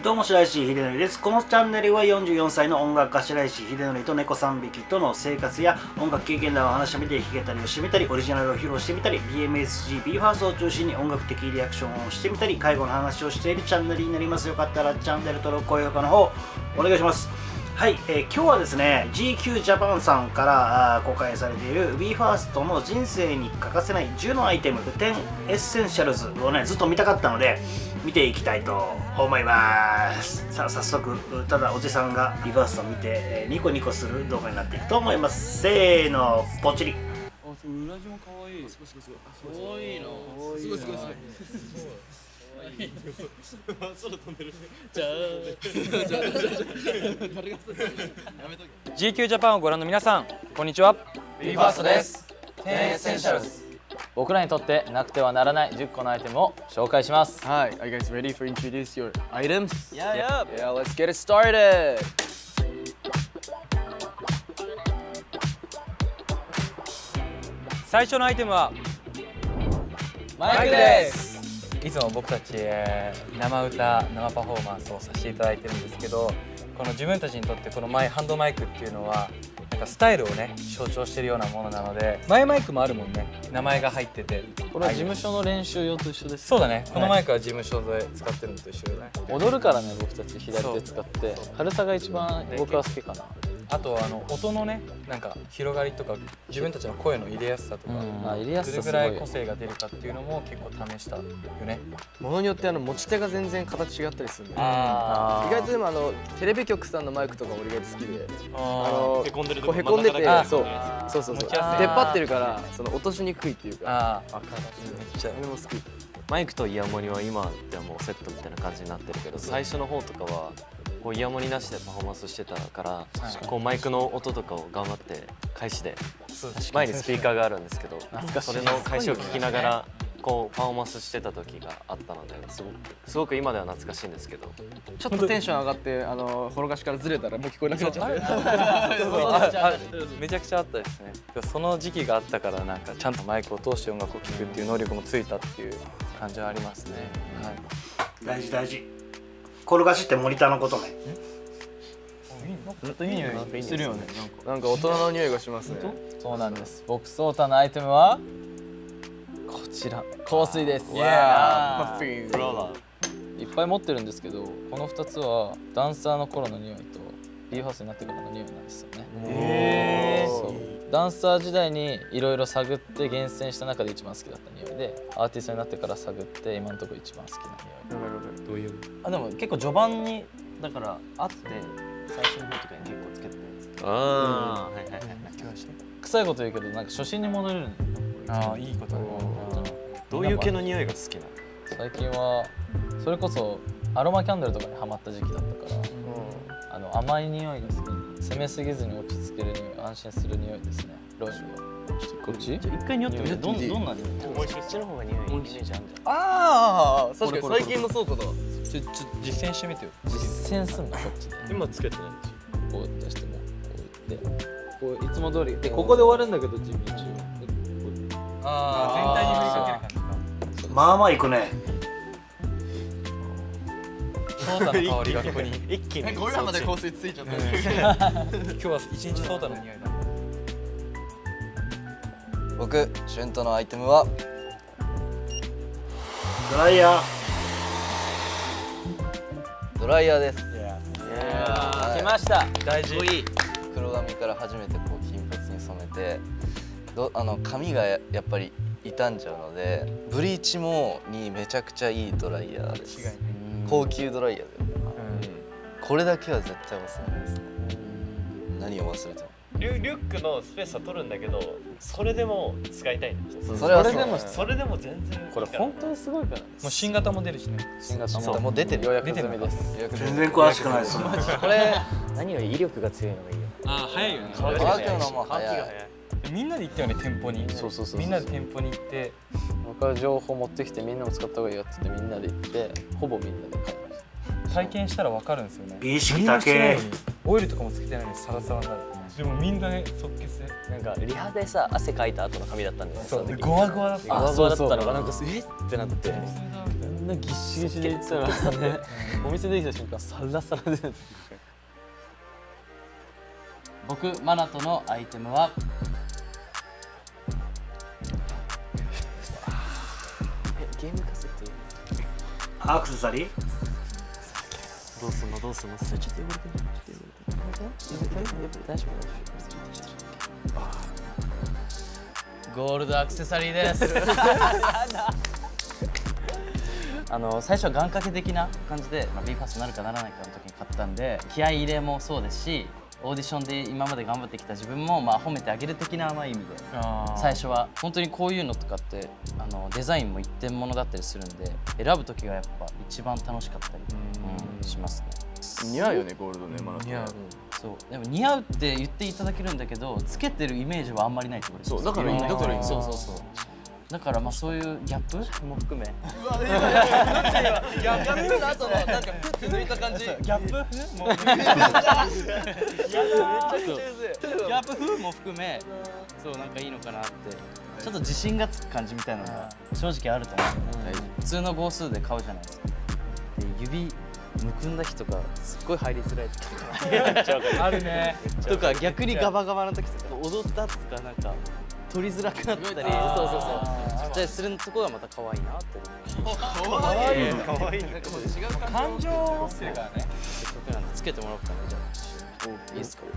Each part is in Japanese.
どうも白石秀則です。このチャンネルは44歳の音楽家白石秀則と猫3匹との生活や音楽経験談を話してみて弾けたりをしてみたり、オリジナルを披露してみたり、 BMSG、BE:FIRST を中心に音楽的リアクションをしてみたり、介護の話をしているチャンネルになります。よかったらチャンネル登録、高評価の方お願いします。はい、今日はですね GQ ジャパンさんから公開されている BE:FIRST の人生に欠かせない10のアイテム10エッセンシャルズをねずっと見たかったので見ていきたいと思います。さあ早速ただおじさんがBE:FIRSTを見て、ニコニコする動画になっていくと思います。せーのポチリ。 あ、それ裏地も可愛い。すごいすごいすごい。可愛いな。すごいすごいすごい。空飛んでる。じゃあ。GQ ジャパンをご覧の皆さん、こんにちは。 BE:FIRST です。10エッセンシャルズ。僕らにとってなくてはならない10個のアイテムを紹介します。 Hi, are you guys ready for introduce your items? Yeah. Yeah, let's get it started. 最初のアイテムはマイクです。 いつも僕たち生歌生パフォーマンスをさせていただいてるんですけど、この自分たちにとってこのハンドマイクっていうのはなんかスタイルをね象徴してるようなものなので、前マイクもあるもんね、名前が入ってて、 これは事務所の練習用と一緒です。 そうだね、このマイクは事務所で使ってるのと一緒だね。 踊るからね、僕たち左手使って、軽さが一番僕は好きかな。 あと音のねなんか広がりとか自分たちの声の入れやすさとか、 入れやすさどれぐらい個性が出るかっていうのも結構試したよね。 ものによって持ち手が全然形違ったりするんで、意あ外とでもテレビ局さんのマイクとか俺が好きで、 へこんでるこうへこんでて、そう持ちやすい出っ張ってるからその落としにくいっていうか、 ああ、めっちゃあれも好き。 マイクとイヤモニは今ではもうセットみたいな感じになってるけど、最初の方とかはこうイヤモニなしでパフォーマンスしてたから、こうマイクの音とかを頑張って返しで、前にスピーカーがあるんですけど、それの返しを聞きながらこうパフォーマンスしてた時があったので、すごく今では懐かしいんですけど、 ちょっとテンション上がって転がしからずれたらもう聞こえなくなっちゃって、 めちゃくちゃあったですね。その時期があったからなんかちゃんとマイクを通して音楽を聴くっていう能力もついたっていう感じはありますね。はい、 大事大事。転がしってモニターのことね。 いい匂いするよね。 なんか大人の匂いがしますね。 そうなんです。僕ソータのアイテムはこちら、香水です。いっぱい持ってるんですけど、この2つはダンサーの頃の匂いとBE:FIRSTになってからの匂いなんですよね。ダンサー時代にいろいろ探って厳選した中で一番好きだった匂いで、アーティストになってから探って今のところ一番好きな匂い。 どういう？ でも結構序盤にだからあって最初の方とかに結構つけてたやつ。 ああ、はいはいはい。 臭いこと言うけどなんか初心に戻れるの。 ああ、いいこと。 どういう系の匂いが好きなの？ 最近はそれこそアロマキャンドルとかにハマった時期だったから、甘い匂いが好き。攻めすぎずに落ち着ける匂い、安心する匂いですね。ローション。こっち？ 一回匂ってみて。どんな匂い？ こっちの方が匂いイメージあるじゃん。 ああ、確かに最近の倉庫だ。 実践してみてよ。 実践すんのこっちで。 今つけてないんですよ。 こうやってしてもこうやってこういつも通りでここで終わるんだけど地道に。 ああ、全体に振りかける感じか。 まあまあいくね。 ソータの香りがここに一気に。 俺らまで香水ついちゃった。 今日は一日ソータの匂いだ。 僕シュントのアイテムはドライヤー。 ドライヤーです。 来ました。 大事。 黒髪から初めてこう金髪に染めて、髪がやっぱり傷んじゃうので、ブリーチにめちゃくちゃいいドライヤーです。高級ドライヤーだよ。これだけは絶対忘れないですね。何を忘れても。 リュックのスペースは取るんだけど、それでも使いたいんです。 それでも全然。 これ本当にすごいからね。 もう新型も出るしね。 新型もう出てる。予約済みです。 全然詳しくないです。 これ何より威力が強いのがいいよ。 ああ、早いよね。 乾くのも早い。 みんなで行ったよね、店舗に。 そう。 みんなで店舗に行って、 僕は情報持ってきてみんなも使った方がいいよって言ってみんなで行ってほぼみんなで買いました。 体験したらわかるんですよね。 美意識高え。 オイルとかもつけてないのにサラサラになる。でもみんなね即決で。 なんかリハでさ汗かいた後の髪だったんだよね。 そう。ゴワゴワだった。 ゴワゴワだったのがなんかえってなって。 んなぎっしぎしで言ったらね、お店できた瞬間サラサラで。 僕マナトのアイテムはゲームカセットアクセサリー。 どうすんのどうすんの、それちょっと汚れてる、大丈夫。 ゴールドアクセサリーです。最初は願掛け的な感じで、BE：ＦＩＲＳTになるかならないかの時に買ったんで、気合い入れもそうですし、オーディションで今まで頑張ってきた自分も褒めてあげる的な意味で、最初は本当にこういうのとかってデザインも一点物だったりするんで、選ぶ時がやっぱ一番楽しかったり、しますね。 似合うよね、ゴールドね、まだ。似合う。 そうでも似合うって言っていただけるんだけど、つけてるイメージはあんまりないってことです。 そうだからいい、だからいい。 そうだからそういうギャップも含め、ギャップの後のなんかプッて抜いた感じ、ギャップもギャップ風も含め、そうなんかいいのかなって、ちょっと自信がつく感じみたいなのが正直あると思う。普通の号数で買うじゃないですか。で指むくんだ日とかすっごい入りづらい時とかあるね。とか逆にガバガバの時とか踊ったとかなんか取りづらくなったり、そうするとこがまた可愛いなって。可愛いなんかもう違う感情を持ってるからね。せっかくなんでつけてもらおうかな。じゃあいいですか。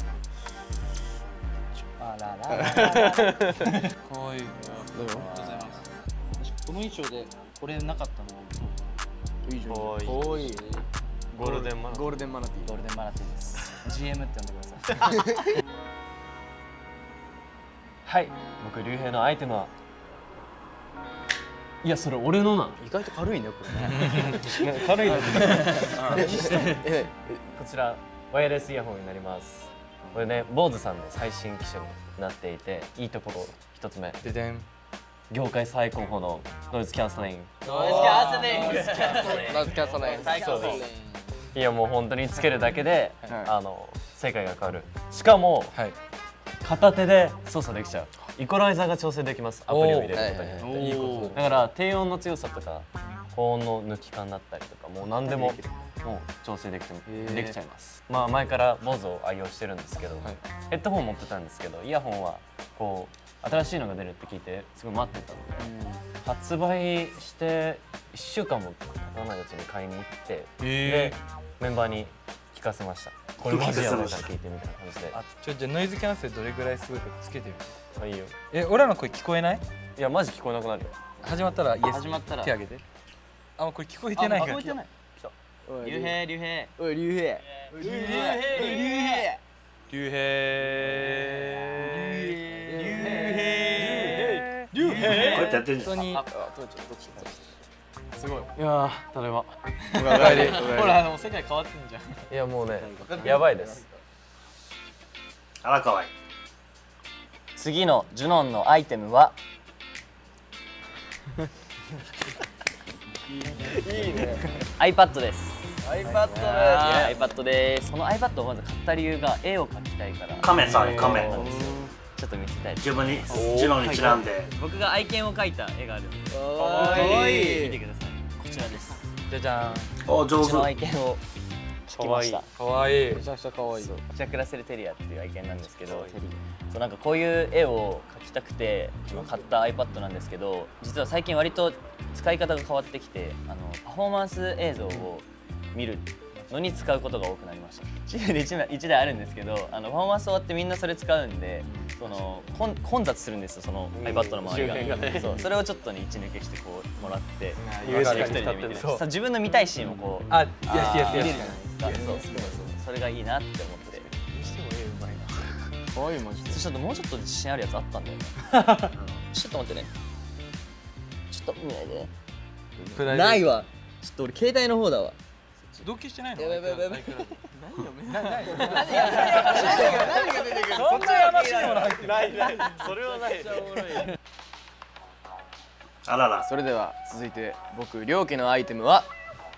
あららら。可愛い。ありがとうございます。この衣装でこれなかったの。いいじゃん。可愛い。 ゴールデンマナティー。 ゴールデンマナティーです。GM って呼んでください。 はい、僕竜兵のアイテムは、いやそれ俺のな。 意外と軽いねこれね。 軽いの。こちらワイヤレスイヤホンになります。これね、BOSEさんの最新機種になっていて、いいところ一つ目、 ででん。 業界最高峰のノイズキャンセリング。 ノイズキャンセリング。最高です。 いやもう本当につけるだけで、世界が変わる。しかも、片手で操作できちゃう。イコライザーが調整できます。アプリを入れることによって。だから低音の強さとか高音の抜き感だったりとか、もう何でも調整できちゃいます。まあ前から BOSE を愛用してるんですけど、ヘッドホン持ってたんですけど、イヤホンはこう新しいのが出るって聞いてすごい待ってたので、発売して1週間も経たないうちに買いに行って、でメンバーに聞かせました。これマジやばいから聞いてみたいな感じで。 じゃあノイズキャンセルどれぐらいすごいかつけてみる。 いいよ。 俺らの声聞こえない？ いやマジ聞こえなくなるよ。 始まったらイエス。 始まったら手挙げて。これ聞こえてないから。 聞こえてない。竜兵。 おい、竜兵。 竜兵。 こうやってやってるんじゃん。 すごい。いやただいま。 ほら世界変わってんじゃん。 いやもうね、やばいです。 あらかわいい。 次のジュノンのアイテムは。いいね。iPad です。iPad です。この iPad をまず買った理由が絵を描きたいから。 カメさん、カメ。 ちょっと見せたいです。 自分にジュノンにちなんで。 僕が愛犬を描いた絵があるので。かわいい。見てください。こちらです。 じゃじゃん。 お上手。 うちの愛犬を描きました。 かわいい。 めちゃくちゃ可愛い。 ジャック・ラッセル・テリアっていう愛犬なんですけど、そうなんかこういう絵を描きたくて買った iPad なんですけど、実は最近割と使い方が変わってきて、パフォーマンス映像を見るのに使うことが多くなりました。1台あるんですけど、パフォーマンス終わってみんなそれ使うんで、混雑するんですよ、その iPad の周りが。それをちょっとね1抜けしてこうもらって、一人で見て、自分の見たいシーンをこう見れるじゃないですか。それがいいなって思って。 可愛いマジで。 ちょっともうちょっと自信あるやつあったんだよね。ちょっと待ってね。ちょっと見ないで。ないわ。ちょっと俺携帯の方だわ。 同期してないの？ やばい。 何が出てくる？そんなやましいもの入ってない。 それはない。 あらら。 それでは続いて僕両家のアイテムは。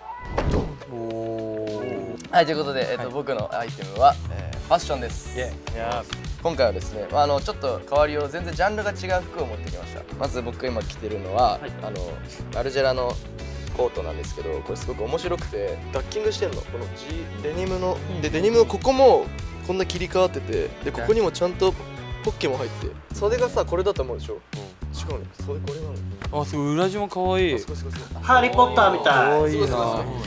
はい、ということで、僕のアイテムは、ファッションです。今回はですね、ちょっと変わりを全然ジャンルが違う服を持ってきました。まず僕が今着てるのは、マルジェラのコートなんですけど、これすごく面白くてダッキングしてんの。このデニムのでデニムのここもこんな切り替わってて、でここにもちゃんとポッケも入って、袖がさこれだと思うでしょ。違うね、袖これなの。 あ、すごい、裏地も可愛い。 ハリー・ポッターみたい。 可愛いな。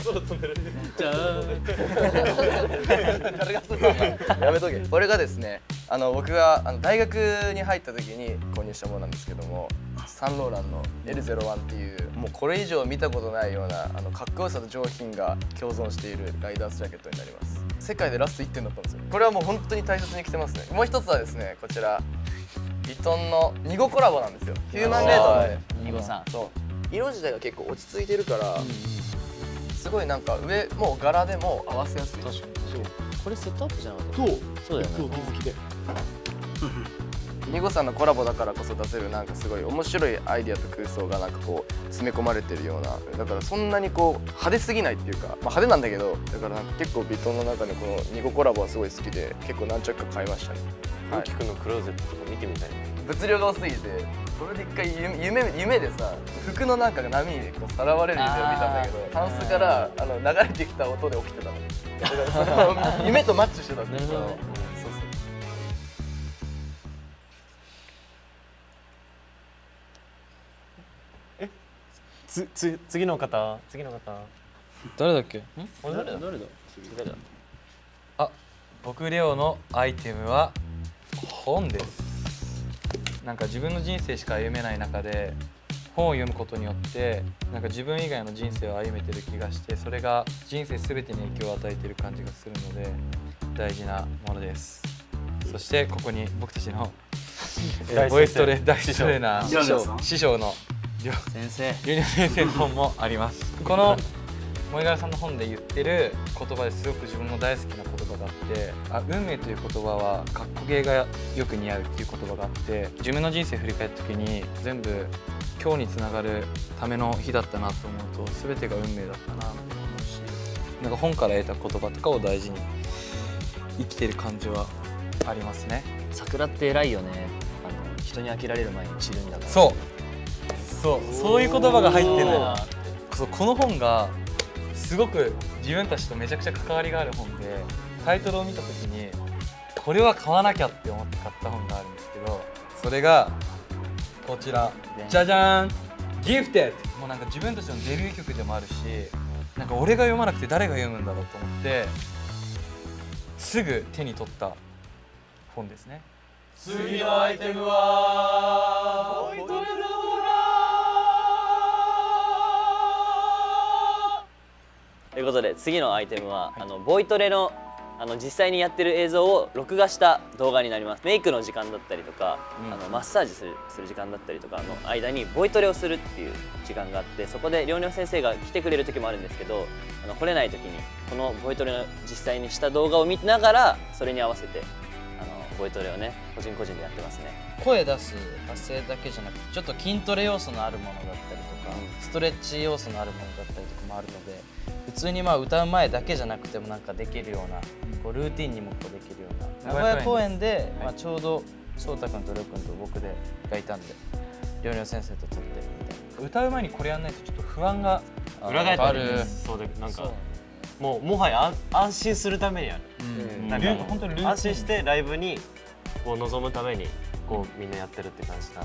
誰がするのやめとけ。これがですね、僕が大学に入った時に購入したものなんですけども、サンローランの L01 っていう、もうこれ以上見たことないようなかっこよさと上品が共存しているライダースジャケットになります。世界でラスト1点だったんですよ。これはもう本当に大切に着てますね。もう一つはですね、こちらヴィトンのニゴコラボなんですよ。ヒューマンレードのね、 ニゴさん。 そう、色自体が結構落ち着いてるから、すごいなんか上もう柄でも合わせやすい。確かに。 これセットアップじゃなかった。 そうだよね。 気づきで。 ニゴさんのコラボだからこそ出せるなんかすごい面白いアイディアと空想がなんかこう詰め込まれてるような、だからそんなにこう派手すぎないっていうか、まあ、派手なんだけど、だからなんか結構ヴィトンの中でこのニゴコラボはすごい好きで、結構何着か買いましたね。 大きくんのクローゼットとか見てみたい。 物量が多すぎて、これで一回夢でさ、服のなんかが波にこうさらわれる夢を見たんだけど、タンスから流れてきた音で起きてたの。だからその夢とマッチしてたんだけど。そうそう。 次の方。 誰だっけ？ 誰だ？ あ、僕レオのアイテムは本です。なんか自分の人生しか歩めない中で本を読むことによってなんか自分以外の人生を歩めてる気がして、それが人生全てに影響を与えている感じがするので大事なものです。そしてここに僕たちのボイストレ大師トレーナー師匠の先生、 リュウニョ先生の本もあります。この萌柄さんの本で言ってる言葉ですごく自分の大好きな言葉があって、運命という言葉はかっこ芸がよく似合うっていう言葉があって、自分の人生振り返った時に全部今日につながるための日だったなと思うと、全てが運命だったなと思うし、なんか本から得た言葉とかを大事に生きてる感じはありますね。 桜って偉いよね。人に飽きられる前に散るんだから。 そういう言葉が入ってるんだよ。この本がすごく自分たちとめちゃくちゃ関わりがある本で、タイトルを見た時にこれは買わなきゃって思って買った本があるんですけど、それがこちら、じゃじゃーん、ギフテッド。もうなんか自分たちのデビュー曲でもあるし、なんか俺が読まなくて誰が読むんだろうと思ってすぐ手に取った本ですね。 次のアイテムはボイトレだ。 ということで次のアイテムは、ボイトレの実際にやってる映像を録画した動画になります。メイクの時間だったりとか、マッサージする時間だったりとかの間にボイトレをするっていう時間があって、そこでりょうにょ先生が来てくれる時もあるんですけど、来れない時にこのボイトレの実際にした動画を見ながら、それに合わせてボイトレをね個人個人でやってますね。 声出す発声だけじゃなくて、ちょっと筋トレ要素のあるものだったりとか、ストレッチ要素のあるものだったりとかもあるので、普通に歌う前だけじゃなくてもなんかできるような、こうルーティンにもこうできるような名古屋公演で、ちょうど翔太君とりょう君と僕がいたんで、りょうにょ先生と撮ってみたいな。 歌う前にこれやんないとちょっと不安が裏返ってる。そうで、なんかもはや安心するためにやる。なんか本当に安心してライブにこう臨むためにこうみんなやってるって感じだ。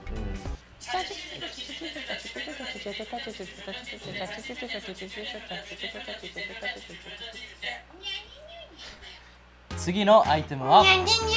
次のアイテムは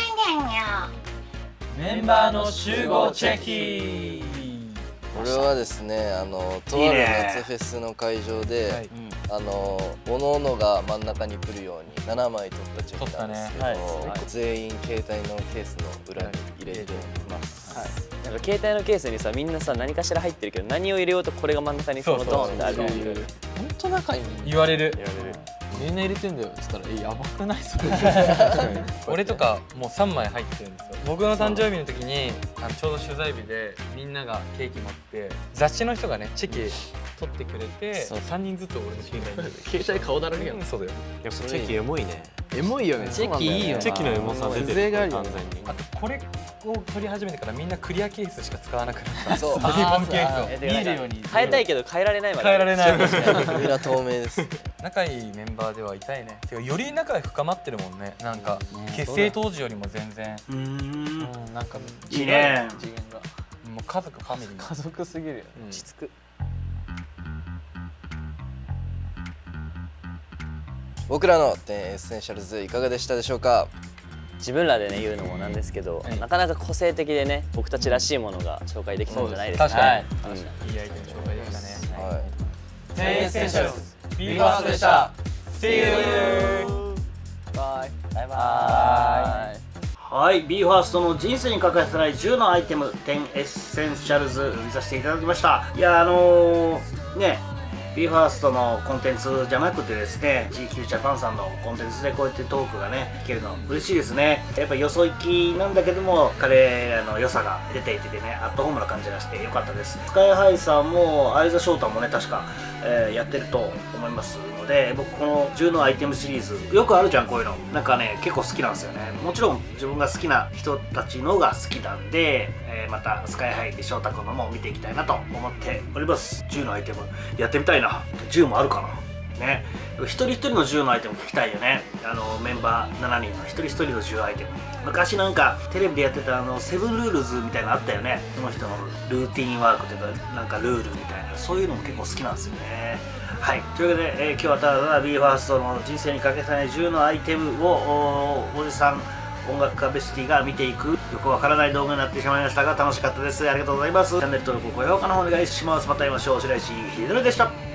メンバーの集合チェキ。 これはですね、とある夏フェスの会場で、おのおのが真ん中に来るように7枚撮ったチェキなんですけど、全員携帯のケースの裏に入れています。 なんか携帯のケースにさ、みんなさ何かしら入ってるけど、何を入れようとこれが真ん中にそのドーンってある。 本当仲いいね。 言われる。 みんな入れてんだよって言ったらやばくないそれ。 俺とかもう3枚入ってるんですよ。僕の誕生日の時にちょうど取材日でみんながケーキ持って雑誌の人がねチェキ取ってくれて3人ずつ俺の携帯に携帯顔だらけやん。 そうだよ。 やっぱチェキエモいね。 エモいよね。 チェキいいよな。 チェキのエモさ出てる完全に。 あとこれを取り始めてからみんなクリアケースしか使わなくなった。 そうリボンケースを見えるように変えたいけど変えられないまで変えられない。 裏透明です。 仲いいメンバーではいたいね。てかより仲が深まってるもんね。なんか結成当時よりも全然。 なんかいいね。 次元がもう家族ファミリー。 家族すぎるよ。 落ち着く。 僕らの10エッセンシャルズいかがでしたでしょうか。 自分らでね言うのもなんですけど、なかなか個性的でね僕たちらしいものが紹介できたんじゃないですか。 確かに。 うんいいアイテム紹介できたね。 はい。 10エッセンシャルズ BE:FIRST でした。 See you! バイバイ。 はい、BE:FIRST の人生に欠かせない10のアイテム10エッセンシャルズ見させていただきました。いやねBE:FIRST のコンテンツじゃなくてですね GQ ジャパンさんのコンテンツでこうやってトークがね聞けるの嬉しいですね。やっぱよそ行きなんだけども彼らの良さが出ていてねアットホームな感じがしてよかったです。スカイハイさんも相座翔太もね確か、やってると思いますので僕この10のアイテムシリーズよくあるじゃんこういうのなんかね結構好きなんですよね。もちろん自分が好きな人たちのが好きなんで、またスカイハイで翔太君のも見ていきたいなと思っております。10のアイテムやってみたいな。10もあるかなね。一人一人の10のアイテム聞きたいよね。メンバー7人の一人一人の10アイテム昔なんかテレビでやってたセブンルールズみたいなのあったよね。その人のルーティンワークというかなんかルールみたいなそういうのも結構好きなんですよね。はいというわけで、今日はただただ BE:FIRST の人生に欠かせない10のアイテムをおじさん音楽家ベスティが見ていくよくわからない動画になってしまいましたが楽しかったです。ありがとうございます。チャンネル登録高評価の方お願いします。また会いましょう。白石秀則でした。